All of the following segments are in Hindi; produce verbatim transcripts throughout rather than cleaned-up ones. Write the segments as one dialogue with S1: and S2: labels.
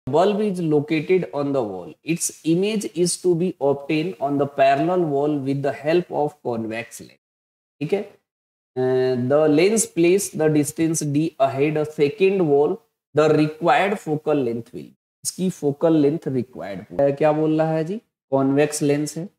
S1: bulb is located on the wall. Its image is to be obtained on the parallel wall with the help of convex lens. ठीक है. Uh, the lens place the distance d ahead a second wall. The required focal length will. इसकी focal length required. क्या बोल रहा है जी? Convex lens है.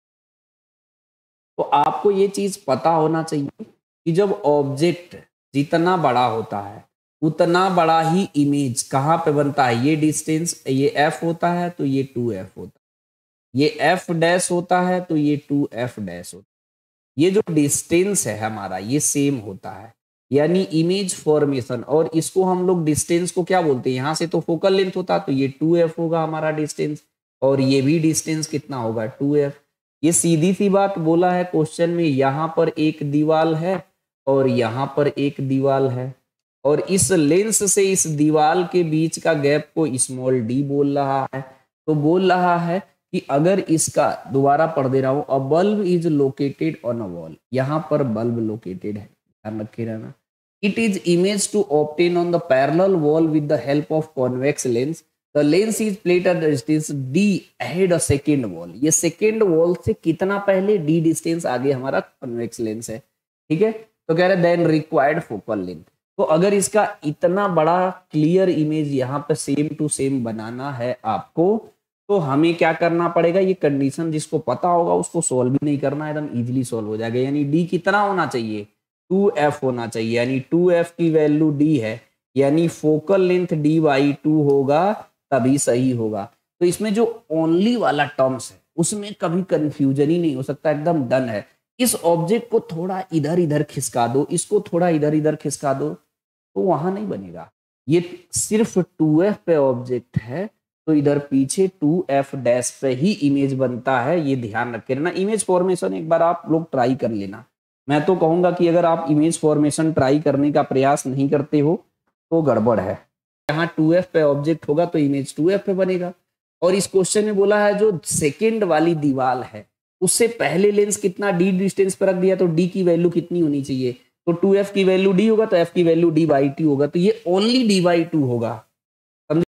S1: तो आपको ये चीज पता होना चाहिए कि जब ऑब्जेक्ट जितना बड़ा होता है उतना बड़ा ही इमेज कहाँ पे बनता है. ये डिस्टेंस ये एफ होता है तो ये टू एफ होता है, ये एफ डैश होता है तो ये टू एफ डैश होता है. ये जो डिस्टेंस है हमारा ये सेम होता है, यानी इमेज फॉर्मेशन. और इसको हम लोग डिस्टेंस को क्या बोलते हैं, यहाँ से तो फोकल लेंथ होता तो ये टू एफ होगा हमारा डिस्टेंस, और ये भी डिस्टेंस कितना होगा टू एफ. ये सीधी सी बात बोला है क्वेश्चन में. यहाँ पर एक दीवार है और यहाँ पर एक दीवार है, और इस लेंस से इस दीवार के बीच का गैप को स्मॉल डी बोल रहा है. तो बोल रहा है कि अगर इसका, दोबारा पढ़ दे रहा हूं, a bulb is located on a wall. यहाँ पर बल्ब लोकेटेड है, ध्यान रखे रहना. It is image to obtain on the parallel wall with the help of convex lens. The lens is placed at distance D ahead a second wall. ये सेकेंड वॉल से कितना पहले, डी डिस्टेंस आगे हमारा कॉन्वेक्स लेंस है. ठीक है. तो कह रहे देन रिक्वायर्ड फोकल लेंथ. तो अगर इसका इतना बड़ा क्लियर इमेज यहाँ पे सेम टू सेम बनाना है आपको, तो हमें क्या करना पड़ेगा, ये कंडीशन जिसको पता होगा उसको सॉल्व भी नहीं करना, एकदम इजीली सॉल्व हो जाएगा. यानी डी कितना होना चाहिए, टू एफ होना चाहिए. यानी टू एफ की वैल्यू डी है, यानी focal length D by two होगा, तभी सही होगा. तो इसमें जो ओनली वाला टर्म्स है उसमें कभी कंफ्यूजन ही नहीं हो सकता, एकदम डन है. इस ऑब्जेक्ट को थोड़ा इधर इधर खिसका दो, इसको थोड़ा इधर इधर खिसका दो, तो वहां नहीं बनेगा. ये सिर्फ टू एफ पे ऑब्जेक्ट है तो इधर पीछे टू एफ डैश पे ही इमेज बनता है. ये ध्यान रखे रहना. इमेज फॉर्मेशन एक बार आप लोग ट्राई कर लेना. मैं तो कहूंगा कि अगर आप इमेज फॉर्मेशन ट्राई करने का प्रयास नहीं करते हो तो गड़बड़ है. यहाँ टू एफ पे ऑब्जेक्ट होगा तो इमेज टू एफ पे बनेगा. और इस क्वेश्चन में बोला है जो सेकेंड वाली दीवार है उससे पहले लेंस कितना डी डिस्टेंस पर रख दिया, तो डी की वैल्यू कितनी होनी चाहिए, तो टू एफ की वैल्यू डी होगा तो एफ की वैल्यू डी बाई टू होगा. तो ये ओनली डी बाई टू होगा.